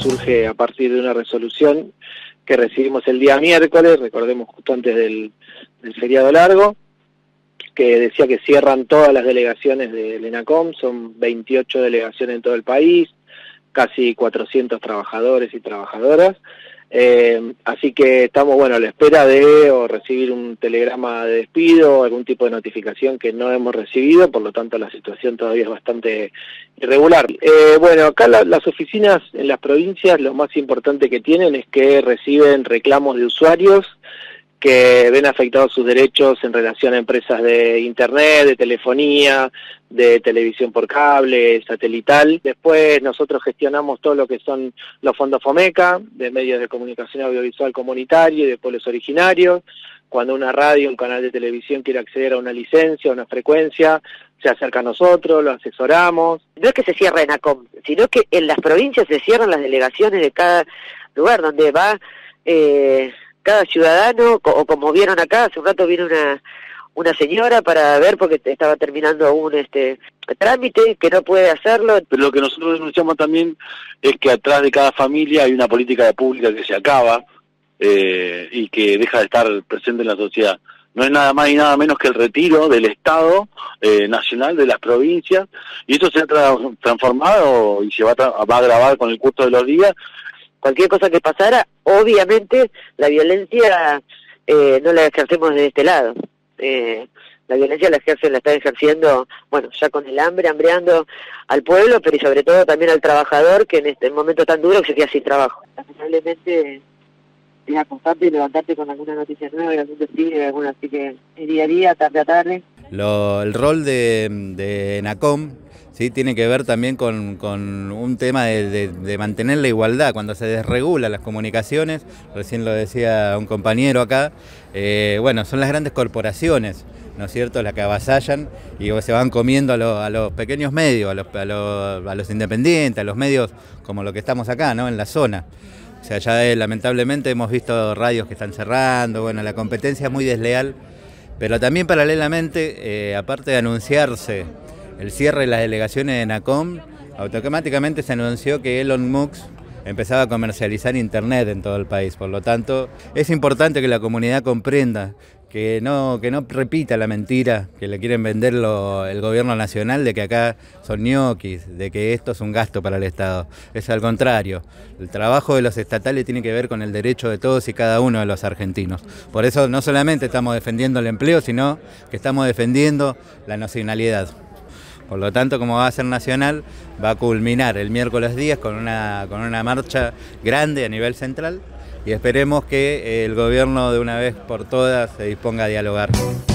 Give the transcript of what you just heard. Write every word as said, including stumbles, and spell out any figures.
surge a partir de una resolución que recibimos el día miércoles, recordemos justo antes del, del feriado largo, que decía que cierran todas las delegaciones del ENACOM, son veintiocho delegaciones en todo el país, casi cuatrocientos trabajadores y trabajadoras, eh, así que estamos bueno a la espera de o recibir un telegrama de despido o algún tipo de notificación que no hemos recibido, por lo tanto la situación todavía es bastante irregular. Eh, bueno, acá la, las oficinas en las provincias lo más importante que tienen es que reciben reclamos de usuarios que ven afectados sus derechos en relación a empresas de internet, de telefonía, de televisión por cable, satelital. Después nosotros gestionamos todo lo que son los fondos FOMECA, de medios de comunicación audiovisual comunitario y de pueblos originarios. Cuando una radio, un canal de televisión quiere acceder a una licencia, a una frecuencia, se acerca a nosotros, lo asesoramos. No es que se cierre ENACOM, sino que en las provincias se cierran las delegaciones de cada lugar donde va... Eh... cada ciudadano, o como vieron acá, hace un rato vino una una señora para ver porque estaba terminando un este trámite que no puede hacerlo. Pero lo que nosotros denunciamos también es que atrás de cada familia hay una política de pública que se acaba eh, y que deja de estar presente en la sociedad. No es nada más y nada menos que el retiro del Estado eh, nacional de las provincias, y eso se ha tra transformado y se va a, va a agravar con el curso de los días. Cualquier cosa que pasara, obviamente la violencia eh, no la ejercemos de este lado. Eh, la violencia la ejerce, la está ejerciendo, bueno, ya con el hambre, hambreando al pueblo, pero y sobre todo también al trabajador, que en este momento tan duro que se queda sin trabajo. Lamentablemente es acostarte y levantarte con alguna noticia nueva y algún destino, alguna, así que día a día, tarde a tarde. Lo, el rol de, de ENACOM, sí, tiene que ver también con, con un tema de, de, de mantener la igualdad. Cuando se desregula las comunicaciones, recién lo decía un compañero acá, eh, bueno, son las grandes corporaciones, ¿no es cierto?, las que avasallan y se van comiendo a, lo, a los pequeños medios, a los, a, los, a los independientes, a los medios como lo que estamos acá, ¿no?, en la zona. O sea, ya eh, lamentablemente hemos visto radios que están cerrando, bueno, la competencia es muy desleal, pero también paralelamente, eh, aparte de anunciarse el cierre de las delegaciones de ENACOM, automáticamente se anunció que Elon Musk empezaba a comercializar internet en todo el país. Por lo tanto, es importante que la comunidad comprenda que no, que no repita la mentira que le quieren vender lo, el gobierno nacional de que acá son ñoquis, de que esto es un gasto para el Estado. Es al contrario, el trabajo de los estatales tiene que ver con el derecho de todos y cada uno de los argentinos. Por eso no solamente estamos defendiendo el empleo, sino que estamos defendiendo la nacionalidad. Por lo tanto, como va a ser nacional, va a culminar el miércoles diez con una, con una marcha grande a nivel central y esperemos que el gobierno de una vez por todas se disponga a dialogar.